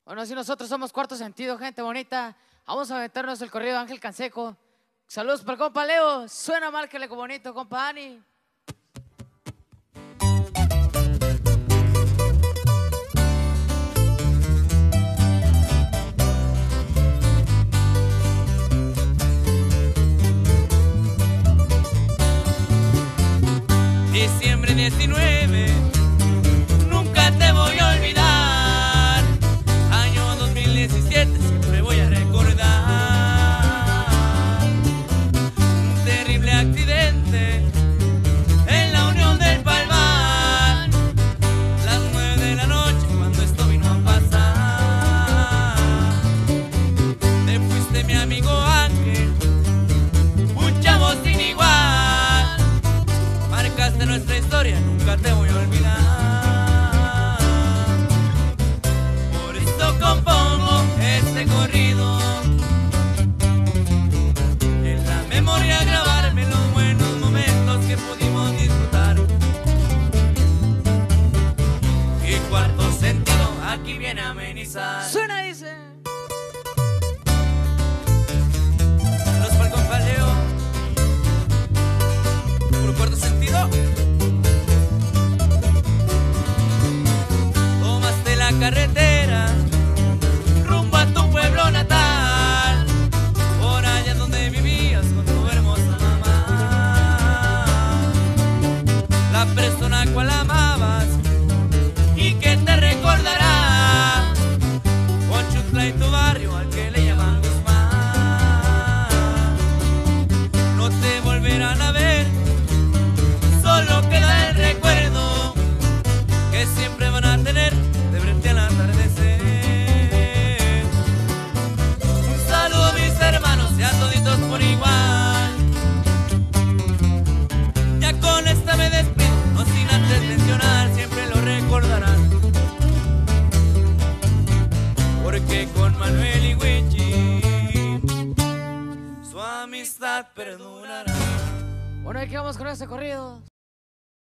Bueno, si nosotros somos Cuarto Sentido, gente bonita. Vamos a aventarnos el corrido de Ángel Canseco. Saludos para el compa Leo. Suena mal que le bonito, compa Dani. Diciembre 19, nunca te voy a olvidar. Año 2017, siempre voy a recordar. Un terrible accidente en la Unión del Palmar. Las 9 de la noche, cuando esto vino a pasar. Te fuiste, mi amigo Ángel, un chavo sin igual. Marcaste nuestra historia, nunca te voy a olvidar. Por esto compongo este corrido, en la memoria grabarme los buenos momentos que pudimos disfrutar. Y Cuarto Sentido aquí viene a amenizar. Suena, dice. Los para el compa Leo, por Cuarto Sentido. Tomaste la carretera rumbo a tu pueblo natal, por allá donde vivías con tu hermosa mamá. La persona cual amabas y que te recordará, Conchutla y tu barrio al que le llaman Guzmán. No te volverán a ver, solo queda el recuerdo que siempre van a tener de verte al atardecer. Un saludo a mis hermanos y a toditos por igual. Ya con esta me despido, no sin antes mencionar, siempre lo recordarán. Porque con Manuel y Wichi su amistad perdurará. Bueno, aquí vamos con este corrido.